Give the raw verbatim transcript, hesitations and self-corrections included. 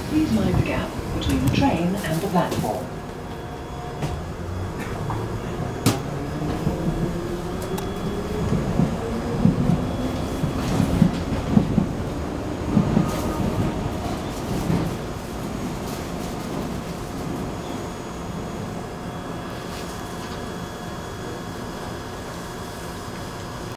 Please mind the gap between the train and the platform.